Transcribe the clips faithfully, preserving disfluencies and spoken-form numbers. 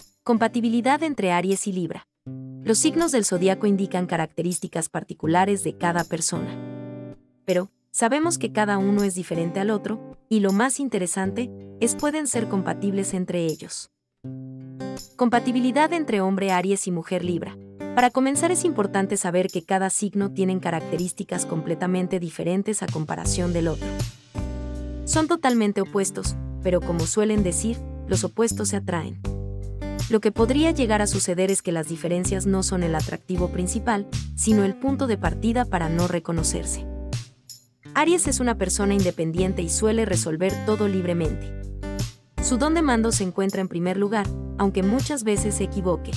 Compatibilidad entre Aries y Libra. Los signos del zodiaco indican características particulares de cada persona. Pero, sabemos que cada uno es diferente al otro, y lo más interesante es pueden ser compatibles entre ellos. Compatibilidad entre hombre Aries y mujer Libra. Para comenzar es importante saber que cada signo tiene características completamente diferentes a comparación del otro. Son totalmente opuestos, pero como suelen decir, los opuestos se atraen. Lo que podría llegar a suceder es que las diferencias no son el atractivo principal, sino el punto de partida para no reconocerse. Aries es una persona independiente y suele resolver todo libremente. Su don de mando se encuentra en primer lugar, aunque muchas veces se equivoque.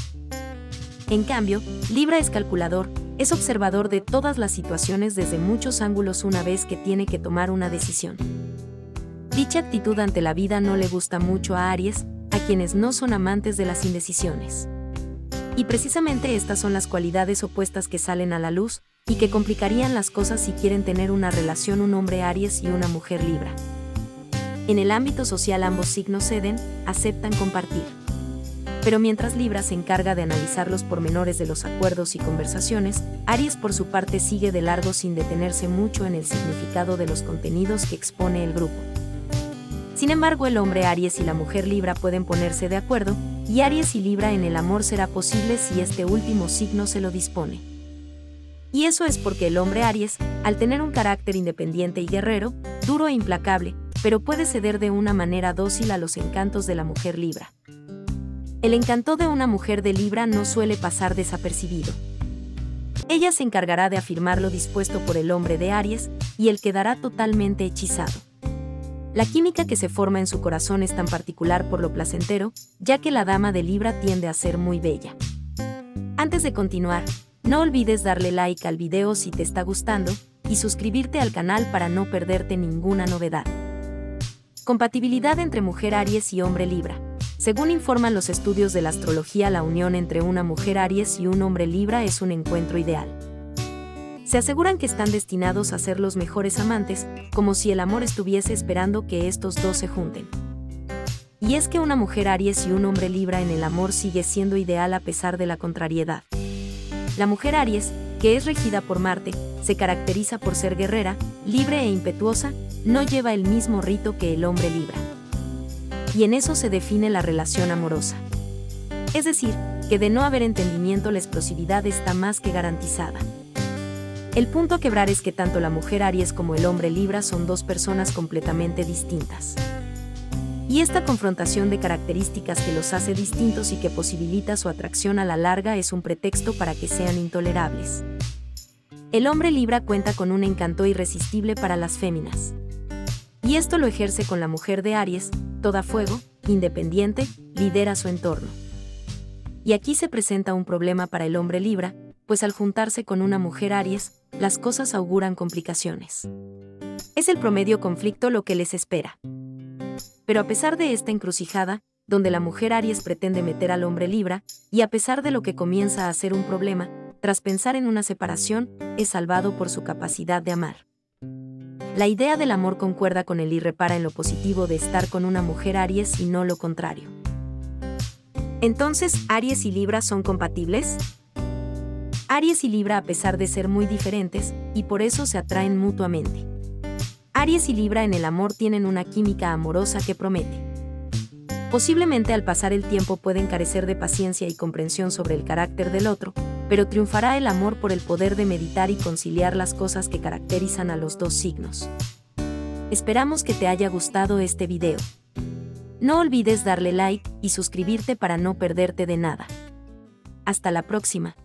En cambio, Libra es calculador, es observador de todas las situaciones desde muchos ángulos una vez que tiene que tomar una decisión. Dicha actitud ante la vida no le gusta mucho a Aries, a quienes no son amantes de las indecisiones. Y precisamente estas son las cualidades opuestas que salen a la luz, y que complicarían las cosas si quieren tener una relación un hombre Aries y una mujer Libra. En el ámbito social ambos signos ceden, aceptan compartir. Pero mientras Libra se encarga de analizar los pormenores de los acuerdos y conversaciones, Aries por su parte sigue de largo sin detenerse mucho en el significado de los contenidos que expone el grupo. Sin embargo, el hombre Aries y la mujer Libra pueden ponerse de acuerdo, y Aries y Libra en el amor será posible si este último signo se lo dispone. Y eso es porque el hombre Aries, al tener un carácter independiente y guerrero, duro e implacable, pero puede ceder de una manera dócil a los encantos de la mujer Libra. El encanto de una mujer de Libra no suele pasar desapercibido. Ella se encargará de afirmar lo dispuesto por el hombre de Aries, y él quedará totalmente hechizado. La química que se forma en su corazón es tan particular por lo placentero, ya que la dama de Libra tiende a ser muy bella. Antes de continuar, no olvides darle like al video si te está gustando, y suscribirte al canal para no perderte ninguna novedad. Compatibilidad entre mujer Aries y hombre Libra. Según informan los estudios de la astrología, la unión entre una mujer Aries y un hombre Libra es un encuentro ideal. Se aseguran que están destinados a ser los mejores amantes, como si el amor estuviese esperando que estos dos se junten. Y es que una mujer Aries y un hombre Libra en el amor sigue siendo ideal a pesar de la contrariedad. La mujer Aries, que es regida por Marte, se caracteriza por ser guerrera, libre e impetuosa, no lleva el mismo rito que el hombre Libra. Y en eso se define la relación amorosa. Es decir, que de no haber entendimiento la explosividad está más que garantizada. El punto a quebrar es que tanto la mujer Aries como el hombre Libra son dos personas completamente distintas. Y esta confrontación de características que los hace distintos y que posibilita su atracción a la larga es un pretexto para que sean intolerables. El hombre Libra cuenta con un encanto irresistible para las féminas. Y esto lo ejerce con la mujer de Aries, toda fuego, independiente, lidera su entorno. Y aquí se presenta un problema para el hombre Libra, pues al juntarse con una mujer Aries, las cosas auguran complicaciones. Es el promedio conflicto lo que les espera. Pero a pesar de esta encrucijada, donde la mujer Aries pretende meter al hombre Libra, y a pesar de lo que comienza a ser un problema, tras pensar en una separación, es salvado por su capacidad de amar. La idea del amor concuerda con él y repara en lo positivo de estar con una mujer Aries y no lo contrario. Entonces, ¿Aries y Libra son compatibles? Aries y Libra a pesar de ser muy diferentes, y por eso se atraen mutuamente. Aries y Libra en el amor tienen una química amorosa que promete. Posiblemente al pasar el tiempo pueden carecer de paciencia y comprensión sobre el carácter del otro, pero triunfará el amor por el poder de meditar y conciliar las cosas que caracterizan a los dos signos. Esperamos que te haya gustado este video. No olvides darle like y suscribirte para no perderte de nada. Hasta la próxima.